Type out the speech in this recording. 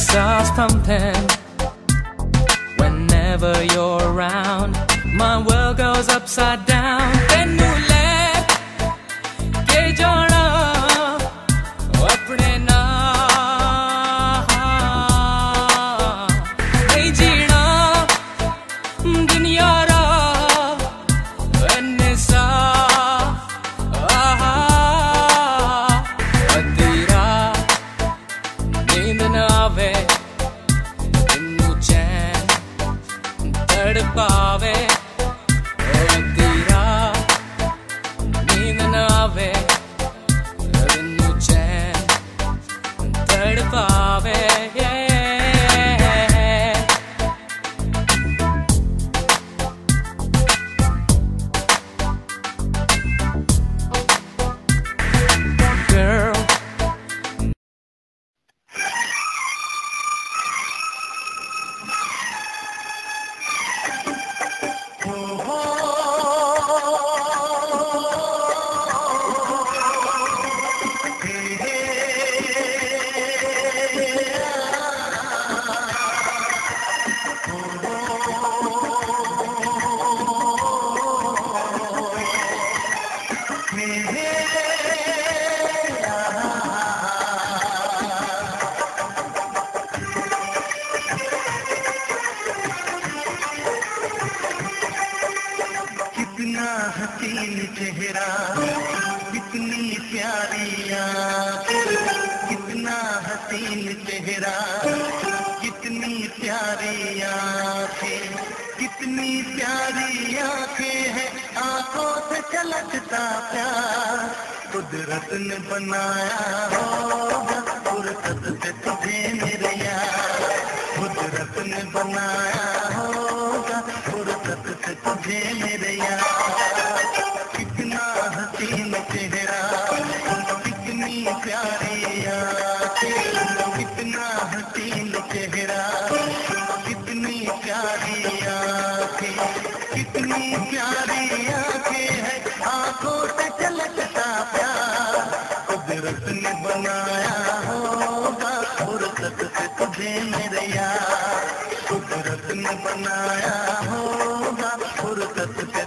starts pumping whenever you're around. My world goes upside down. Tenu let ke jana apne naal nahi jeena duniya ra enne sa tera neend na aave tenu chain तड़पावे तेरा नींद न आवे तन्नू चैन तड़पावे Girl कितना हसीन चेहरा, कितनी प्यारी आँखें, कितना हसीन चेहरा, कितनी प्यारी आँखें, कितनी प्यारी आँखें हैं, आँखों से छलकता प्यार कुदरत ने बनाया होगा फुर्सत से तुझे मेरे यार, कुदरत ने बनाया होगा फुर्सत से तुझे मेरे यार। कितना हसीन चेहरा, कितनी प्यारी आँखें, कितना हसीन चेहरा, कितनी प्यारी आँखें, कितनी प्यारी आँखें हैं, आँखों से झलकता प्यार कुदरत ने बनाया होगा फुर्सत से तुझे मेरे यार, कुदरत ने बनाया होगा फुर्सत से